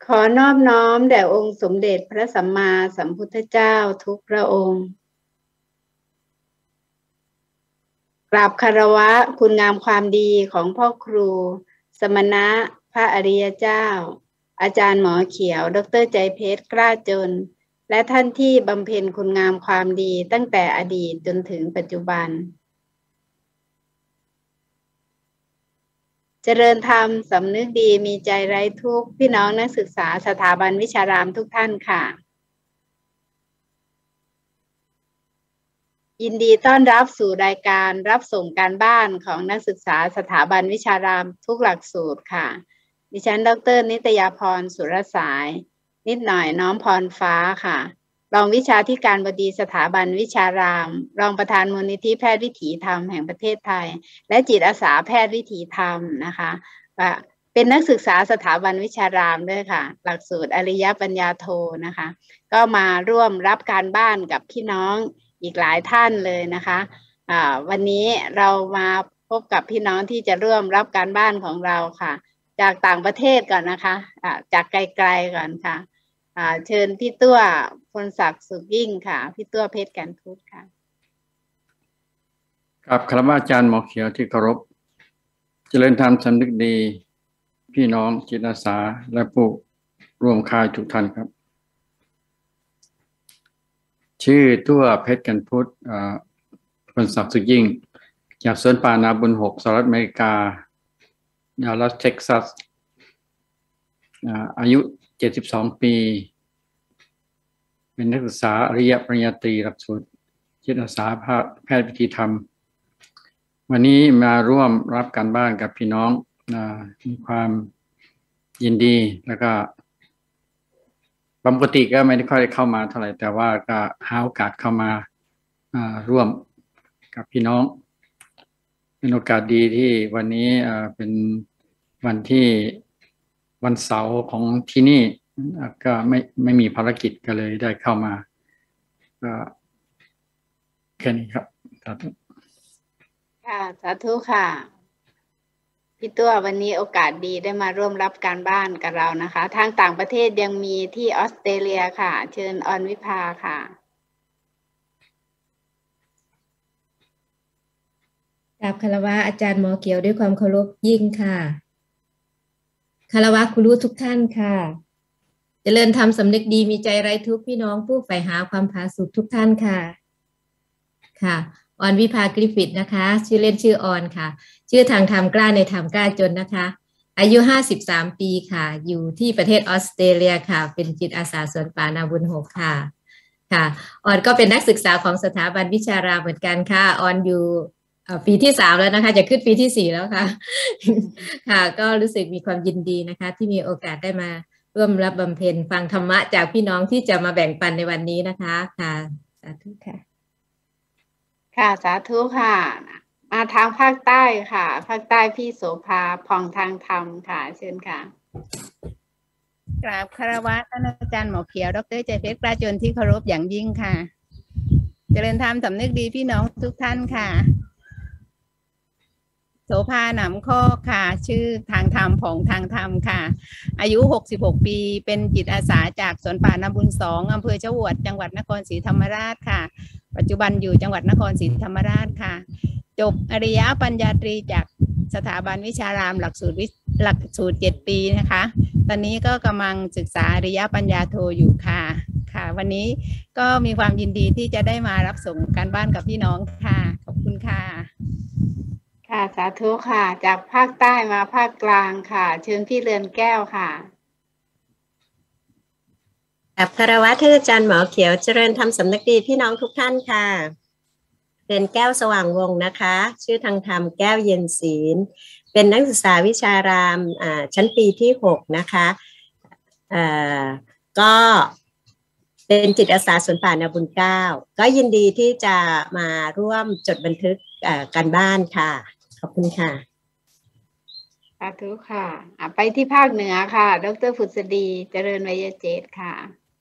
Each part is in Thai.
ขอนอบน้อมแด่องค์สมเด็จพระสัมมาสัมพุทธเจ้าทุกพระองค์กราบคารวะคุณงามความดีของพ่อครูสมณะพระอริยเจ้าอาจารย์หมอเขียวดร.ใจเพชรกล้าจนและท่านที่บำเพ็ญคุณงามความดีตั้งแต่อดีตจนถึงปัจจุบันเจริญธรรมสำนึกดีมีใจไร้ทุกข์พี่น้องนักศึกษาสถาบันวิชารามทุกท่านค่ะยินดีต้อนรับสู่รายการรับส่งการบ้านของนักศึกษาสถาบันวิชารามทุกหลักสูตรค่ะดิฉันดร.นิตยาพรสุรสายนิดหน่อยน้อมพรฟ้าค่ะรองวิชาธิการบดีสถาบันวิชารามรองประธานมูลนิธิแพทย์วิถีธรรมแห่งประเทศไทยและจิตอาสาแพทย์วิถีธรรมนะคะเป็นนักศึกษาสถาบันวิชารามด้วยค่ะหลักสูตรอริยปัญญาโทนะคะก็มาร่วมรับการบ้านกับพี่น้องอีกหลายท่านเลยนะคะวันนี้เรามาพบกับพี่น้องที่จะร่วมรับการบ้านของเราค่ะจากต่างประเทศก่อนนะคะจากไกลๆก่อนค่ะเชิญพี่ตัวพลศักดิ์สุขยิ่งค่ะพี่ตัวเพชรแก่นพุทธค่ะครับคารวะอาจารย์หมอเขียวที่เคารพเจริญธรรมสำนึกดีพี่น้องจิตอาสาและผู้ร่วมค่ายทุกท่านครับชื่อตัวเพชรแก่นพุทธพลศักดิ์สุขยิ่งจากสวนป่านาบุญ6สหรัฐอเมริกาดัลลัสเท็กซัสอายุ72ปีเป็นนักศึกษาอริยปริญญาตรีหลักสูตรจิตอาสาแพทย์วิถีธรรมวันนี้มาร่วมรับการบ้านกับพี่น้องมีความยินดีแล้วก็ปกติก็ไม่ได้ค่อยได้เข้ามาเท่าไหร่แต่ว่าก็หาโอกาสเข้ามาร่วมกับพี่น้องเป็นโอกาสดีที่วันนี้เป็นวันเสาร์ของที่นี่ก็ไม่มีภารกิจก็เลยได้เข้ามาก็แค่นี้ครับสาธุค่ะสาธุค่ะพี่ตัววันนี้โอกาสดีได้มาร่วมรับการบ้านกับเรานะคะทางต่างประเทศยังมีที่ออสเตรเลียค่ะเชิญออนวิภาค่ะกราบคารวะอาจารย์หมอเขียวด้วยความเคารพยิ่งค่ะคารวะครูทุกท่านค่ะเจริญธรรมสำนึกดีมีใจไร้ทุกข์พี่น้องผู้ใฝ่หาความผาสุกทุกท่านค่ะค่ะออนวิภากริฟิตนะคะชื่อเล่นชื่อออนค่ะชื่อทางธรรมกล้าในธรรมกล้าจนนะคะอายุ53ปีค่ะอยู่ที่ประเทศออสเตรเลียค่ะเป็นจิตอาสาสวนป่านาบุญ6ค่ะค่ะออนก็เป็นนักศึกษาของสถาบันวิชารามเหมือนกันค่ะออนอยู่ปีที่3แล้วนะคะจะขึ้นปีที่4แล้วค่ะค่ะก็รู้สึกมีความยินดีนะคะที่มีโอกาสได้มาร่วมรับบำเพ็ญฟังธรรมะจากพี่น้องที่จะมาแบ่งปันในวันนี้นะคะค่ะสาธุค่ะค่ะสาธุค่ะมาทางภาคใต้ค่ะภาคใต้พี่โสภาผ่องทางธรรมค่ะเชิญค่ะกราบคารวะท่านอาจารย์หมอเขียวดร.ใจเพชรกล้าจนที่เคารพอย่างยิ่งค่ะเจริญธรรมสำนึกดีพี่น้องทุกท่านค่ะโสภาหนำข้อค่ะชื่อทางธรรมผ่องทางธรรมค่ะอายุ66ปีเป็นจิตอาสาจากสวนป่านาบุญ2อำเภอชวดจังหวัดนครศรีธรรมราชค่ะปัจจุบันอยู่จังหวัดนครศรีธรรมราชค่ะจบอริยปัญญาตรีจากสถาบันวิชารามหลักสูตร7 ปีนะคะตอนนี้ก็กำลังศึกษาอริยปัญญาโทอยู่ค่ะค่ะวันนี้ก็มีความยินดีที่จะได้มารับส่งการบ้านกับพี่น้องค่ะขอบคุณค่ะค่ะสาธุค่ะจากภาคใต้มาภาคกลางค่ะเชิญพี่เรือนแก้วค่ะกับคารวะท่านอาจารย์หมอเขียวเจริญธรรมสำนึกดีพี่น้องทุกท่านค่ะเรือนแก้วสว่างวงศ์นะคะชื่อทางธรรมแก้วเย็นศีลเป็นนักศึกษาวิชารามชั้นปีที่6นะคะก็เป็นจิตอาสาสวนป่านาบุญ9ก็ยินดีที่จะมาร่วมจดบันทึกการบ้านค่ะขอบคุณค่ะสาธุค่ะไปที่ภาคเหนือค่ะดร.ผุษดีเจริญไวยเจตค่ะ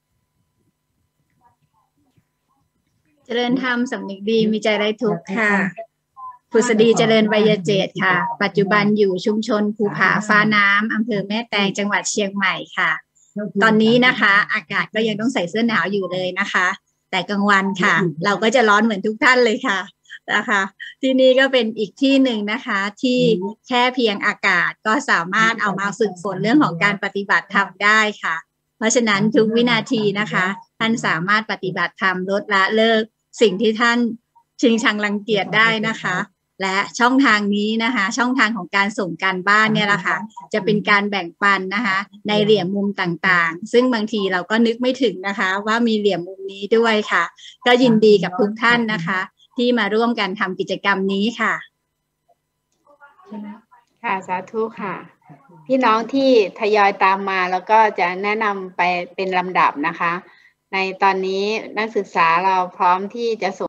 เจริญธรรมสำนึกดีมีใจไร้ทุกข์ค่ะผุษดีเจริญไวยเจตค่ะปัจจุบันอยู่ชุมชนภูผาฟ้าน้ำอำเภอแม่แตงจังหวัดเชียงใหม่ค่ะตอนนี้นะคะ อากาศก็ยังต้องใส่เสื้อหนาวอยู่เลยนะคะ แต่กลางวันค่ะ เราก็จะร้อนเหมือนทุกท่านเลยค่ะนะคะที่นี่ก็เป็นอีกที่หนึ่งนะคะ ที่แค่เพียงอากาศก็สามารถเอามาฝึกฝนเรื่องของการปฏิบัติธรรมได้ค่ะ เพราะฉะนั้นทุกวินาทีนะคะท่านสามารถปฏิบัติธรรมลดละเลิกสิ่งที่ท่านชิงชังรังเกียจได้นะคะ และช่องทางนี้นะคะช่องทางของการส่งการบ้านเนี่ยแหละค่ะจะเป็นการแบ่งปันนะคะในเหลี่ยมมุมต่างๆซึ่งบางทีเราก็นึกไม่ถึงนะคะว่ามีเหลี่ยมมุมนี้ด้วยค่ะก็ยินดีกับทุกท่านนะคะที่มาร่วมกันทำกิจกรรมนี้ค่ะค่ะสาธุค่ะพี่น้องที่ทยอยตามมาแล้วก็จะแนะนำไปเป็นลำดับนะคะในตอนนี้นักศึกษาเราพร้อมที่จะส่ง